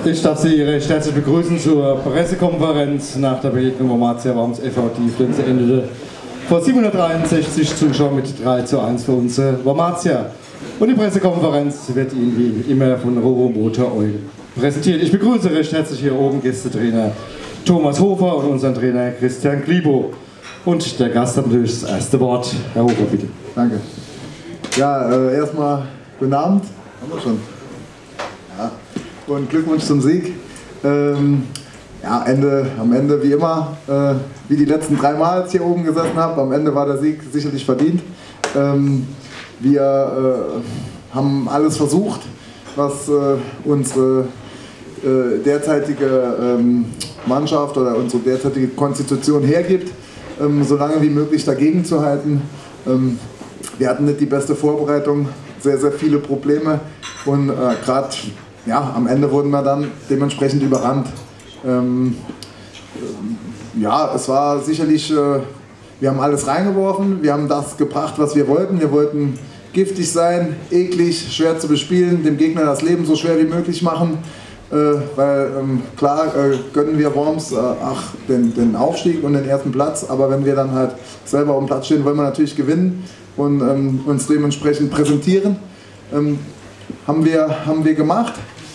Ich darf Sie recht herzlich begrüßen zur Pressekonferenz nach der Begegnung Wormatia Worms e.V. Dieflin. Sie endete vor 763 Zuschauern mit 3:1 für uns Wormatia. Und die Pressekonferenz wird Ihnen wie immer von Robo Motor Oil präsentiert. Ich begrüße recht herzlich hier oben Gästetrainer Thomas Hofer und unseren Trainer Christian Glibo. Und der Gast hat natürlich das erste Wort. Herr Hofer, bitte. Danke. Ja, erstmal guten Abend. Haben wir schon. Ja. Und Glückwunsch zum Sieg. Ja, am Ende wie immer, wie die letzten 3 Mal, als ich hier oben gesessen habe, am Ende war der Sieg sicherlich verdient. Wir haben alles versucht, was unsere derzeitige Mannschaft oder unsere derzeitige Konstitution hergibt, so lange wie möglich dagegen zu halten. Wir hatten nicht die beste Vorbereitung, sehr, sehr viele Probleme und gerade am Ende wurden wir dann dementsprechend überrannt. Ja, es war sicherlich, wir haben alles reingeworfen, wir haben das gebracht, was wir wollten. Wir wollten giftig sein, eklig, schwer zu bespielen, dem Gegner das Leben so schwer wie möglich machen. Weil klar gönnen wir Worms den Aufstieg und den ersten Platz, aber wenn wir dann halt selber auf dem Platz stehen, wollen wir natürlich gewinnen und uns dementsprechend präsentieren. Haben wir gemacht.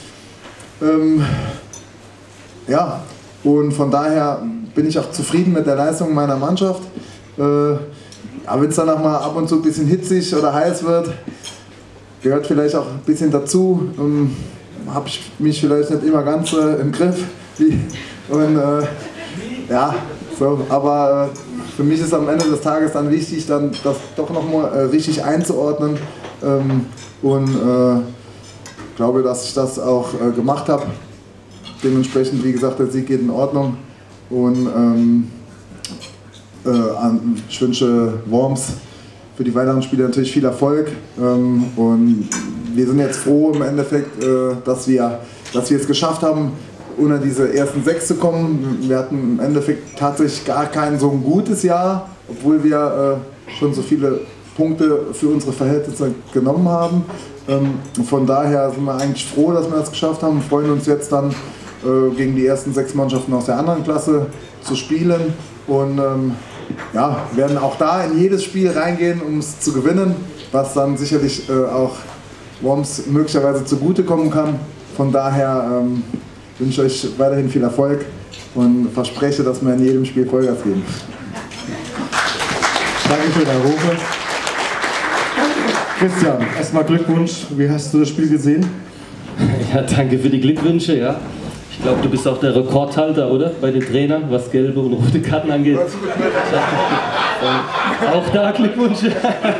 Ja, und von daher bin ich auch zufrieden mit der Leistung meiner Mannschaft. Ja, wenn es dann auch mal ab und zu ein bisschen hitzig oder heiß wird, gehört vielleicht auch ein bisschen dazu. Habe ich mich vielleicht nicht immer ganz im Griff. Ja, so, aber für mich ist am Ende des Tages dann wichtig, dann das doch nochmal richtig einzuordnen. Glaube, dass ich das auch gemacht habe. Dementsprechend, wie gesagt, der Sieg geht in Ordnung. Und ich wünsche Worms für die weiteren Spiele natürlich viel Erfolg. Und wir sind jetzt froh im Endeffekt, dass wir es geschafft haben, unter diese ersten 6 zu kommen. Wir hatten im Endeffekt tatsächlich gar kein so ein gutes Jahr, obwohl wir schon so viele Punkte für unsere Verhältnisse genommen haben. Von daher sind wir eigentlich froh, dass wir das geschafft haben. Wir freuen uns jetzt dann gegen die ersten 6 Mannschaften aus der anderen Klasse zu spielen und werden auch da in jedes Spiel reingehen, um es zu gewinnen, was dann sicherlich auch Worms möglicherweise zugutekommen kann. Von daher wünsche ich euch weiterhin viel Erfolg und verspreche, dass wir in jedem Spiel Vollgas geben. Dankeschön, Herr Hofer. Christian, erstmal Glückwunsch. Wie hast du das Spiel gesehen? Ja, danke für die Glückwünsche. Ja. Ich glaube, du bist auch der Rekordhalter, oder? Bei den Trainern, was gelbe und rote Karten angeht. Auch da Glückwünsche.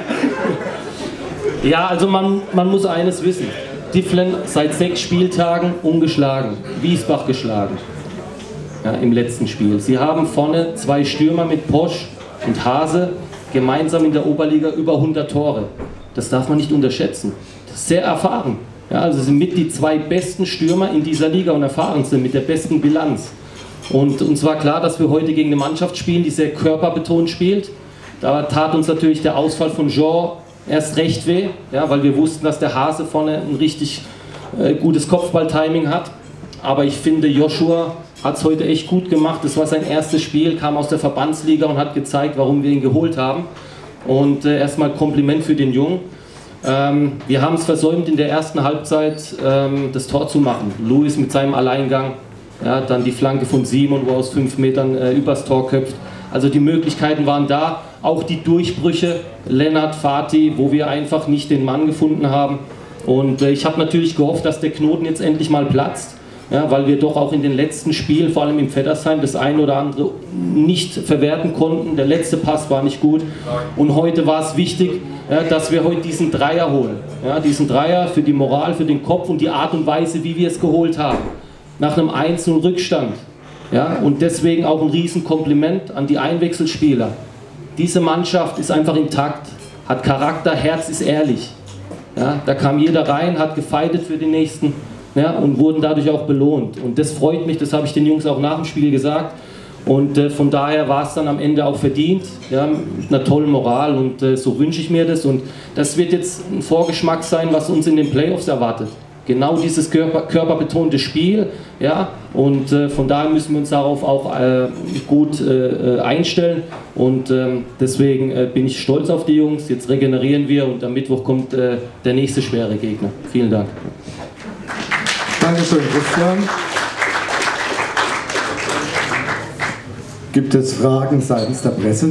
Ja, also man muss eines wissen. Dieflin seit 6 Spieltagen ungeschlagen. Wiesbach geschlagen. Ja, im letzten Spiel. Sie haben vorne 2 Stürmer mit Posch und Hase, gemeinsam in der Oberliga über 100 Tore. Das darf man nicht unterschätzen. Das ist sehr erfahren. Ja, also sind mit die 2 besten Stürmer in dieser Liga und erfahren sind mit der besten Bilanz. Und uns war klar, dass wir heute gegen eine Mannschaft spielen, die sehr körperbetont spielt. Da tat uns natürlich der Ausfall von Jean erst recht weh, ja, weil wir wussten, dass der Hase vorne ein richtig gutes Kopfballtiming hat. Aber ich finde, Joshua hat es heute echt gut gemacht. Das war sein erstes Spiel, kam aus der Verbandsliga und hat gezeigt, warum wir ihn geholt haben. Und erstmal Kompliment für den Jungen. Wir haben es versäumt, in der ersten Halbzeit das Tor zu machen. Luis mit seinem Alleingang, ja, dann die Flanke von Simon, wo er aus 5 Metern übers Tor köpft. Also die Möglichkeiten waren da, auch die Durchbrüche, Lennart, Fatih, wo wir einfach nicht den Mann gefunden haben. Und ich habe natürlich gehofft, dass der Knoten jetzt endlich mal platzt. Ja, weil wir doch auch in den letzten Spielen, vor allem im Vettersheim, das eine oder andere nicht verwerten konnten. Der letzte Pass war nicht gut. Und heute war es wichtig, ja, dass wir heute diesen Dreier holen. Ja, diesen Dreier für die Moral, für den Kopf und die Art und Weise, wie wir es geholt haben. Nach einem 1:0 Rückstand. Ja, und deswegen auch ein Riesenkompliment an die Einwechselspieler. Diese Mannschaft ist einfach intakt, hat Charakter, Herz ist ehrlich. Ja, da kam jeder rein, hat gefeitet für den Nächsten. Ja, und wurden dadurch auch belohnt. Und das freut mich, das habe ich den Jungs auch nach dem Spiel gesagt. Und von daher war es dann am Ende auch verdient, ja, mit einer tollen Moral und so wünsche ich mir das. Und das wird jetzt ein Vorgeschmack sein, was uns in den Playoffs erwartet. Genau dieses körperbetonte Spiel, ja, und von daher müssen wir uns darauf auch gut einstellen und deswegen bin ich stolz auf die Jungs. Jetzt regenerieren wir und am Mittwoch kommt der nächste schwere Gegner. Vielen Dank. Dankeschön, Christian. Gibt es Fragen seitens der Presse?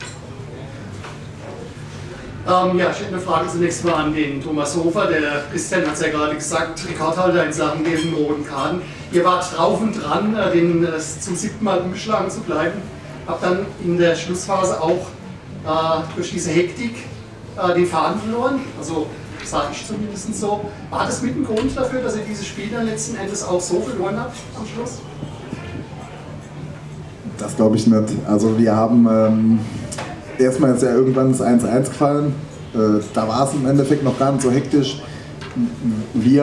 Ja, ich hätte eine Frage zunächst mal an den Thomas Hofer. Der Christian hat es ja gerade gesagt, Rekordhalter in Sachen gelben roten Karten. Ihr wart drauf und dran, den zum 7. Mal umgeschlagen zu bleiben. Habt dann in der Schlussphase auch durch diese Hektik den Faden verloren. Also sage ich zumindest so. War das mit ein Grund dafür, dass ihr dieses Spiel dann letzten Endes auch so verloren habt am Schluss? Das glaube ich nicht. Also wir haben erstmal ist ja irgendwann das 1-1 gefallen. Da war es im Endeffekt noch gar nicht so hektisch. Wir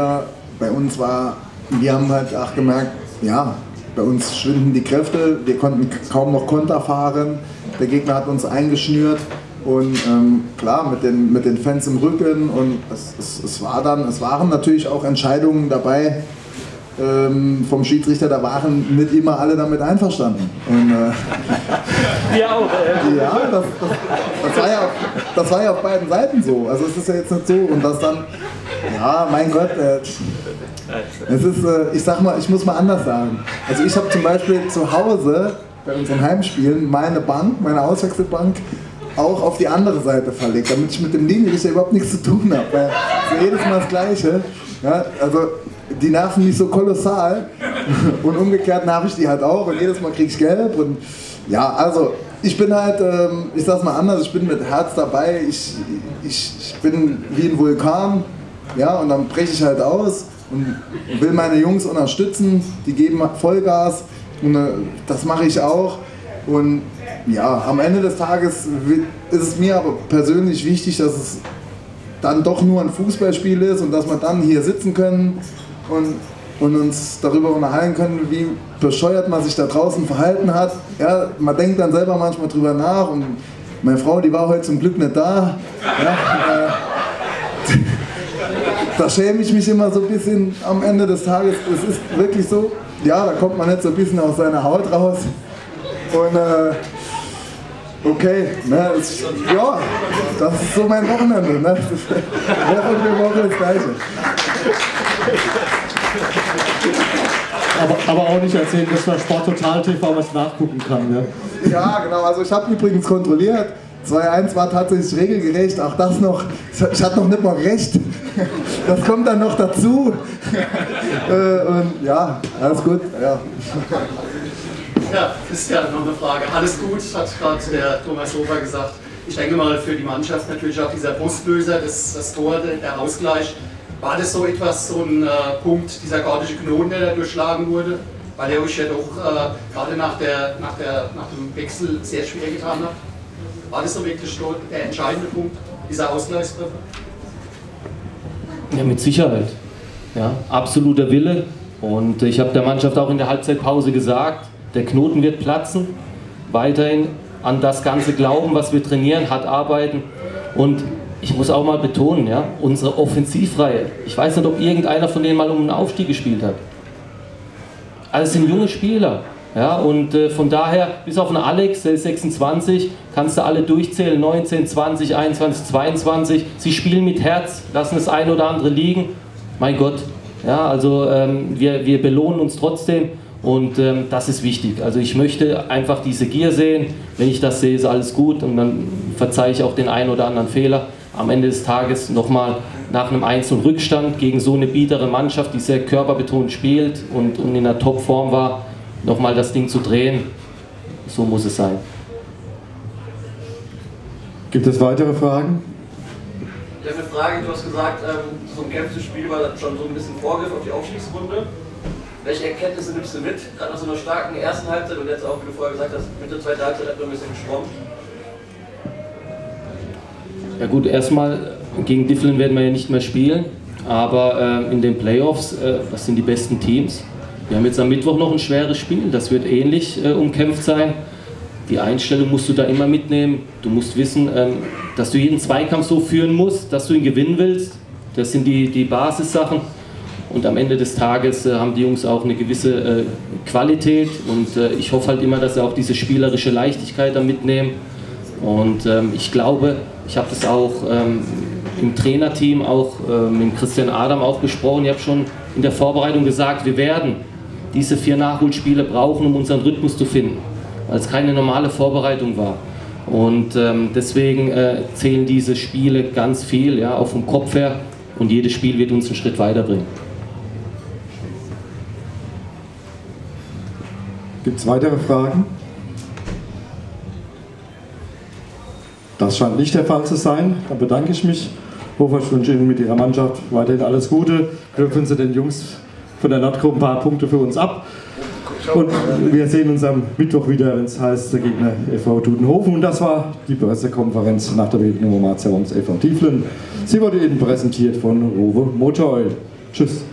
haben halt auch gemerkt, ja, bei uns schwinden die Kräfte. Wir konnten kaum noch Konter fahren. Der Gegner hat uns eingeschnürt. Und klar, mit den Fans im Rücken. Und es waren natürlich auch Entscheidungen dabei, vom Schiedsrichter, da waren nicht immer alle damit einverstanden. Und, wir auch. Ja, das war ja auf beiden Seiten so. Also es ist ja jetzt nicht so. Und das dann, ja, mein Gott, es ist, ich sag mal, ich muss mal anders sagen. Also ich habe zum Beispiel zu Hause bei unseren Heimspielen meine Auswechselbank auch auf die andere Seite verlegt, damit ich mit dem Linienrichter überhaupt nichts zu tun habe. Weil es ist jedes Mal das Gleiche. Ja, also die nerven mich so kolossal und umgekehrt nerv ich die halt auch und jedes Mal kriege ich Gelb und ja, also ich bin halt, ich sag's mal anders, ich bin mit Herz dabei, ich bin wie ein Vulkan, ja, und dann breche ich halt aus und will meine Jungs unterstützen, die geben Vollgas und das mache ich auch und ja, am Ende des Tages ist es mir aber persönlich wichtig, dass es dann doch nur ein Fußballspiel ist und dass wir dann hier sitzen können und uns darüber unterhalten können, wie bescheuert man sich da draußen verhalten hat. Ja, man denkt dann selber manchmal drüber nach und meine Frau, die war heute zum Glück nicht da. Ja, da schäme ich mich immer so ein bisschen am Ende des Tages. Es ist wirklich so, ja, da kommt man nicht so ein bisschen aus seiner Haut raus. Und okay, ne, ja, das ist so mein Wochenende. Ne? Woche für Woche das Gleiche. Aber auch nicht erzählen, dass man Sport Total TV was nachgucken kann. Ne? Ja, genau, also ich habe übrigens kontrolliert. 2-1 war tatsächlich regelgerecht, auch das noch, ich hatte noch nicht mal recht. Das kommt dann noch dazu. Und ja, alles gut. Ja. Ja, Christian, noch eine Frage. Alles gut, hat gerade der Thomas Hofer gesagt. Ich denke mal, für die Mannschaft natürlich auch dieser Brustlöser, das Tor, der Ausgleich. War das so etwas, so ein Punkt, dieser gordische Knoten, der da durchschlagen wurde? Weil er euch ja doch gerade nach dem Wechsel sehr schwer getan hat. War das so wirklich so der entscheidende Punkt, dieser Ausgleichstreffer? Ja, mit Sicherheit. Ja, absoluter Wille. Und ich habe der Mannschaft auch in der Halbzeitpause gesagt, der Knoten wird platzen. Weiterhin an das Ganze glauben, was wir trainieren, hart arbeiten. Und ich muss auch mal betonen, ja, unsere Offensivreihe. Ich weiß nicht, ob irgendeiner von denen mal um einen Aufstieg gespielt hat. Also es sind junge Spieler. Ja, und von daher, bis auf einen Alex, der ist 26, kannst du alle durchzählen, 19, 20, 21, 22. Sie spielen mit Herz, lassen das eine oder andere liegen. Mein Gott, ja, also wir belohnen uns trotzdem und das ist wichtig. Also ich möchte einfach diese Gier sehen. Wenn ich das sehe, ist alles gut und dann verzeihe ich auch den einen oder anderen Fehler. Am Ende des Tages nochmal nach einem 1-0 gegen so eine biedere Mannschaft, die sehr körperbetont spielt und in der Topform war, nochmal das Ding zu drehen, so muss es sein. Gibt es weitere Fragen? Ich habe eine Frage, du hast gesagt, so ein kämpfendes Spiel war schon so ein bisschen Vorgriff auf die Aufstiegsrunde. Welche Erkenntnisse nimmst du mit, gerade nach so einer starken ersten Halbzeit und jetzt auch, wie du vorher gesagt hast, mit der zweiten Halbzeit hat man ein bisschen geschwommen? Ja gut, erstmal gegen Difflin werden wir ja nicht mehr spielen, aber in den Playoffs, das sind die besten Teams. Wir haben jetzt am Mittwoch noch ein schweres Spiel, das wird ähnlich umkämpft sein. Die Einstellung musst du da immer mitnehmen. Du musst wissen, dass du jeden Zweikampf so führen musst, dass du ihn gewinnen willst. Das sind die Basissachen. Und am Ende des Tages haben die Jungs auch eine gewisse Qualität und ich hoffe halt immer, dass sie auch diese spielerische Leichtigkeit da mitnehmen. Und ich glaube, ich habe das auch im Trainerteam, auch mit Christian Adam auch besprochen. Ich habe schon in der Vorbereitung gesagt, wir werden diese 4 Nachholspiele brauchen, um unseren Rhythmus zu finden, weil es keine normale Vorbereitung war. Und deswegen zählen diese Spiele ganz viel, ja, auch vom Kopf her, und jedes Spiel wird uns einen Schritt weiterbringen. Gibt es weitere Fragen? Das scheint nicht der Fall zu sein. Dann bedanke ich mich. Ich wünsche Ihnen mit Ihrer Mannschaft weiterhin alles Gute. Knüpfen Sie den Jungs von der Nordgruppe ein paar Punkte für uns ab. Und wir sehen uns am Mittwoch wieder, wenn es heißt, der Gegner FV Dudenhofen. Und das war die Pressekonferenz nach der Begegnung Wormatia Worms FV Dieflen. Sie wurde Ihnen präsentiert von Rowe Motor Oil. Tschüss.